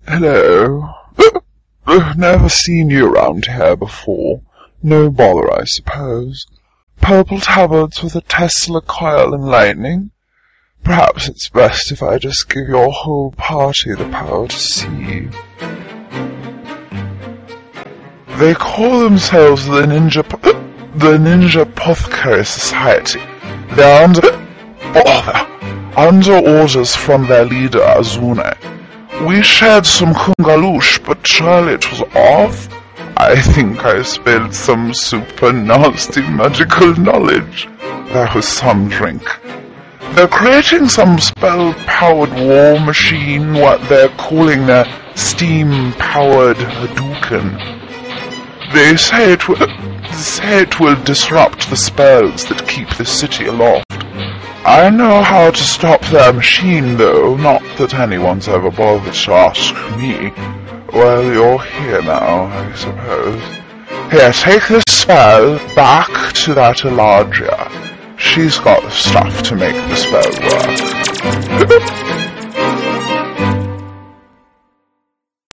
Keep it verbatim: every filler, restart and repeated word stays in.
Hello. Never seen you around here before. No bother, I suppose. Purple tabards with a Tesla coil and lightning? Perhaps it's best if I just give your whole party the power to see. They call themselves the Ninja... the Ninja Apothecary Society. They're under... bother. Under orders from their leader, Azune. We shared some kungaloosh, but surely it was off. I think I spilled some super nasty magical knowledge. There was some drink. They're creating some spell-powered war machine, what they're calling their steam-powered Hadouken. They say it will, they say it will disrupt the spells that keep the city aloft. I know how to stop their machine, though, not that anyone's ever bothered to ask me. Well, you're here now, I suppose. Here, take this spell back to that Elagia. She's got the stuff to make the spell work.